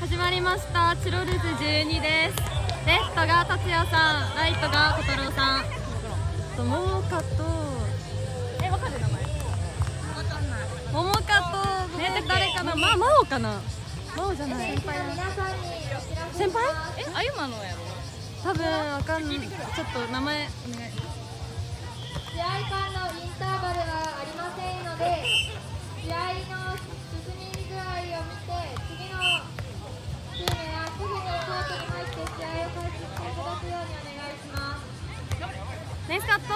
始まりました。チロルズ12です。レフトが達也さん、ライトが小太郎さん。桃香とわかる名前？ 桃香と誰かな？真央かな？真央じゃない。先輩？ あゆまのやろ。 多分わかんない。ちょっと名前お願い。 試合間のインターバルはありませんので、試合の進み具合を見て、次のチームはすぐにコートに入って試合を開始していただくようにお願いします。 ナイスカット。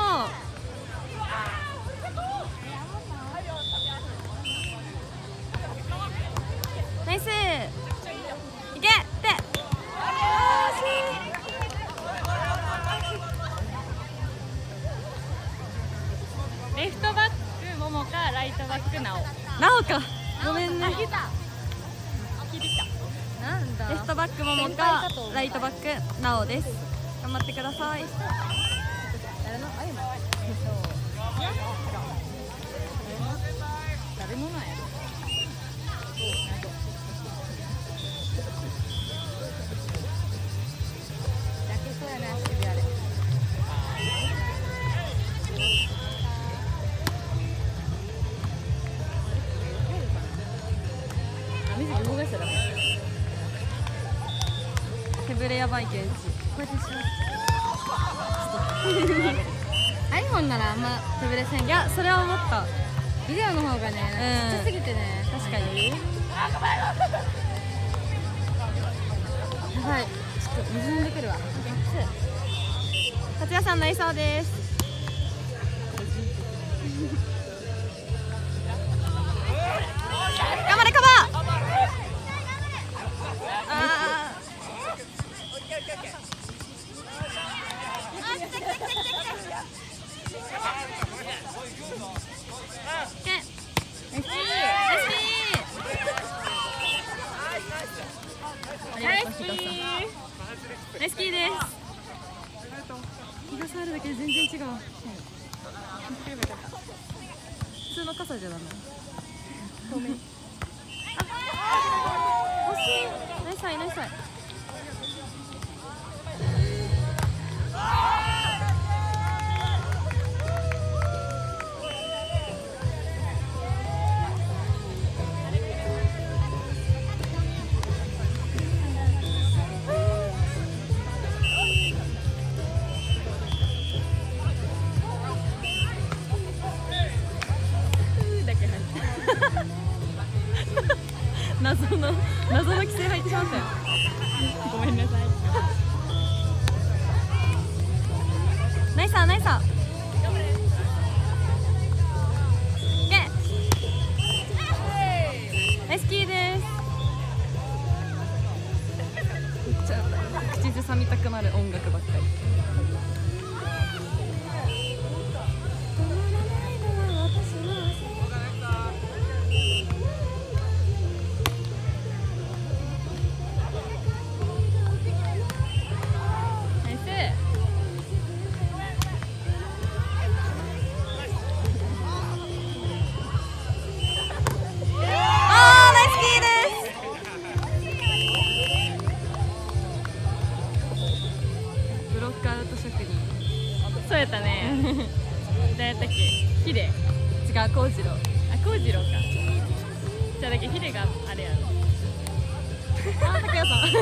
ナイス。いけ。 レフトバック桃かライトバックなお。 なおか。ごめんね。 なんだ。 レフトバック桃かライトバックなおです。頑張ってください。 誰のあゆま？誰のなんやろ。やけそうやな足指あれ。水着動かしたら手ぶれやばいけんち。こうやってしアイフォンならあんま手ぶれせんけど、 いや、それは思った。 ビデオの方がね、ちっちゃすぎてね、 確かに。 やばい、ちょっと水飲んでくるわ。 達也さんなりそうです。頑張れカバー。ナイスキーです。日が触るだけで全然違う。普通の傘じゃダメ。透明。惜しい。ナイスアイナイスアイ。謎の規制入ってしまったよ。 ごめんなさい。 ナイスーナイスー。ナイスキーです。めっちゃ口ずさみたくなる音楽ばっかり。 そうやったね。誰やったっけ？ヒデ。違う、 幸次郎。 あ、幸次郎か。じゃあだけヒデがあれやろ。 あ、高谷さん。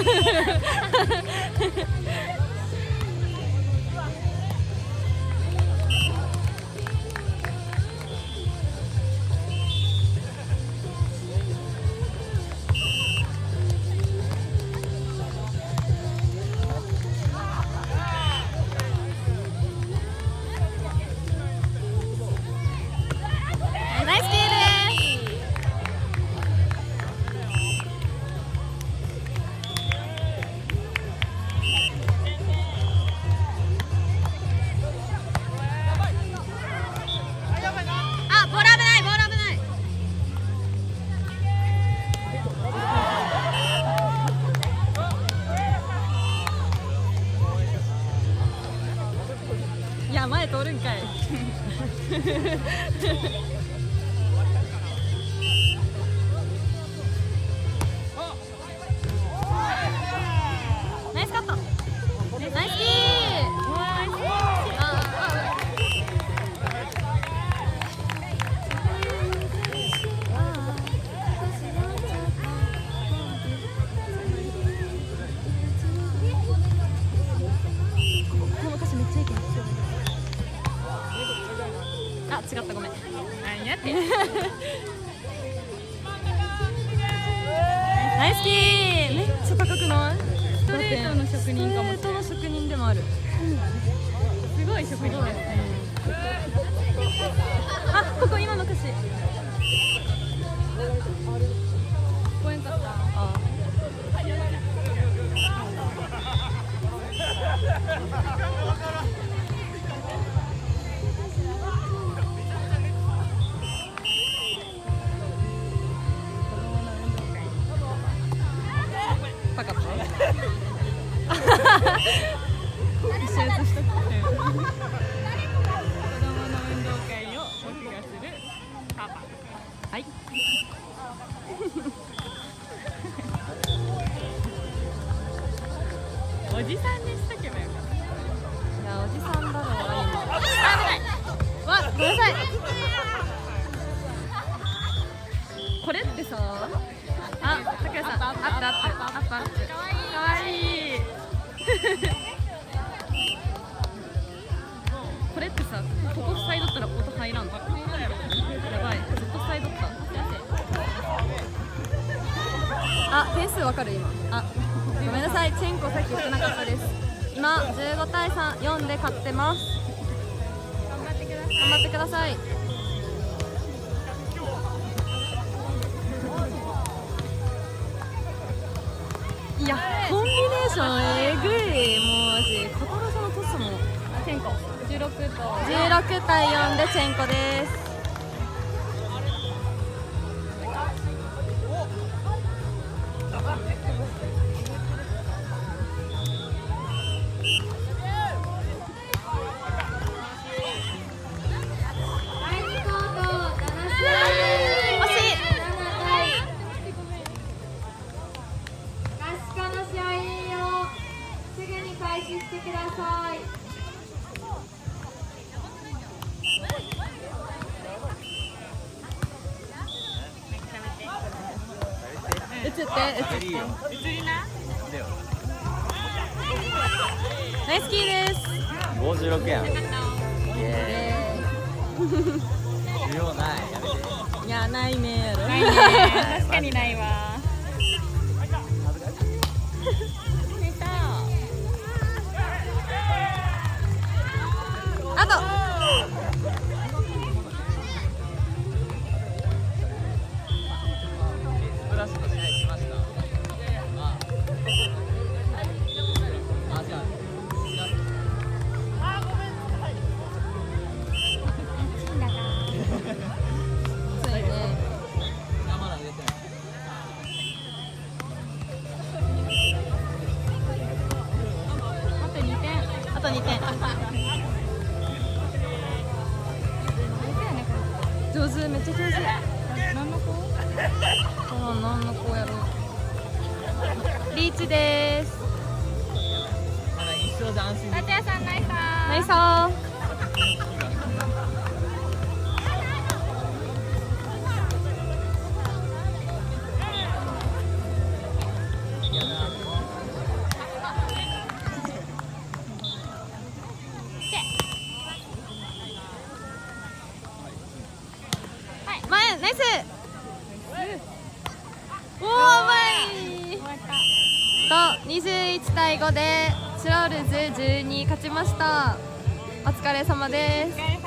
いや、前通るんかい。 って大好き。めっちゃ高くない？ ストレートの職人かもしれない。 ストレートの職人でもある。 すごい職人ですね。 あ、ここ今の歌詞。 聞こえんかった。 あ。パカッと。 一緒やつしとく。子供の運動会を録画するパパ。 はい。 おじさんにしとけばよかった。 いや、おじさんだろう今。わ、ごめんなさい。これってさ、あ、たくやさん、あったあったあった。かわいい。これってさ、ここ塞いどったら音入らんの？やばい、ずっと塞いどった。あ、点数わかる今。あ、ごめんなさい、チェンコさっき言ってなかったです。今15対4で勝ってます。頑張ってください。いや、コンビネーションえぐい。もうマジ小太郎さんのトスもチェンコ 16対4でチェンコです。 してください。 映って映りな。 大好きです。 56やん。イエーイ。需要ない。やめて。 いや、ないねやろ。 ないね。確かにないわ。 あと。 プラスの試合しました。 あと2点。上手、めっちゃ上手。 何の子？ 何の子やろう。リーチです。 まだ一生で安心できる。 達也さんナイサー。 ナイサー。前、ナイス。おー、前と21対5でスロールズ12勝ちました。お疲れ様です。